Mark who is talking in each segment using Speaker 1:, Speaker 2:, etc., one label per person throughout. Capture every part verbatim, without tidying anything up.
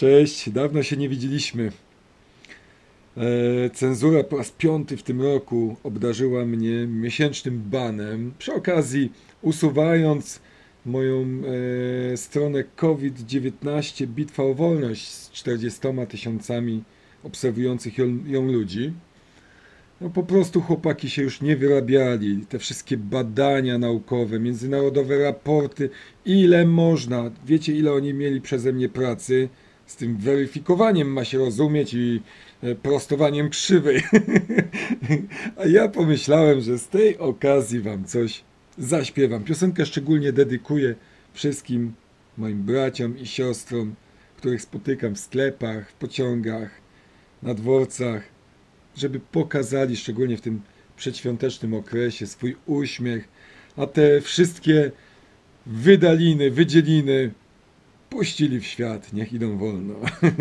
Speaker 1: Cześć, dawno się nie widzieliśmy. E, cenzura po raz piąty w tym roku obdarzyła mnie miesięcznym banem, przy okazji usuwając moją e, stronę COVID dziewiętnaście Bitwa o Wolność z czterdziestoma tysiącami obserwujących ją, ją ludzi. No po prostu chłopaki się już nie wyrabiali. Te wszystkie badania naukowe, międzynarodowe raporty, ile można. Wiecie, ile oni mieli przeze mnie pracy? Z tym weryfikowaniem ma się rozumieć i e, prostowaniem krzywej. A ja pomyślałem, że z tej okazji wam coś zaśpiewam. Piosenkę szczególnie dedykuję wszystkim moim braciom i siostrom, których spotykam w sklepach, w pociągach, na dworcach, żeby pokazali, szczególnie w tym przedświątecznym okresie, swój uśmiech, a te wszystkie wydaliny, wydzieliny puścili w świat, niech idą wolno.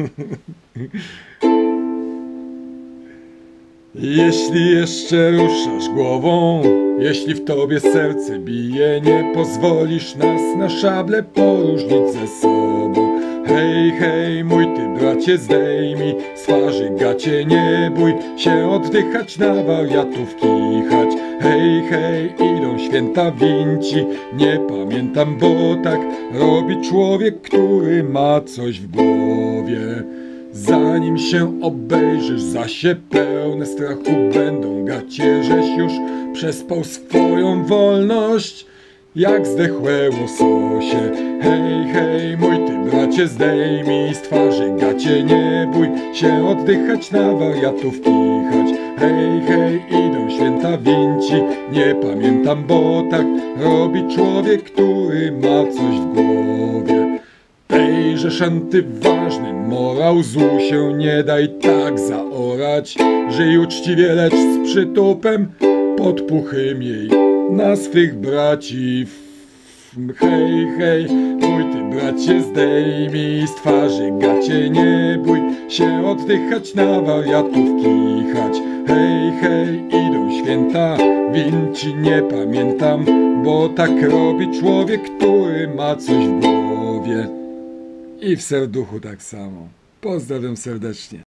Speaker 1: Jeśli jeszcze ruszasz głową, jeśli w tobie serce bije, nie pozwolisz nas na szable poróżnić ze sobą. Hej, hej, mój ty bracie, zdejmij z twarzy gacie, nie bój się oddychać, na wariatów kichać. Hej, hej, idą święta winci, nie pamiętam, bo tak robi człowiek, który ma coś w głowie. Zanim się obejrzysz, zasie pełne strachu będą gacie, żeś już przespał swoją wolność jak zdechłe łososie. Hej, hej, mój ty bracie, zdejmij z twarzy gacie, nie bój się oddychać, na wariatów kichać. Hej, hej, idą święta winci, nie pamiętam, bo tak robi człowiek, który ma coś w głowie. Tejże szanty ważny morał, złu się nie daj tak zaorać. Żyj uczciwie, lecz z przytupem, podpuchy miej na swych braci. Hej, hej, mój ty bracie, zdejmij z twarzy gacie, nie bój się oddychać, na wariatów kichać. Hej, hej, idą święta winci, nie pamiętam, bo tak robi człowiek, który ma coś w głowie. I w serduchu tak samo. Pozdrawiam serdecznie.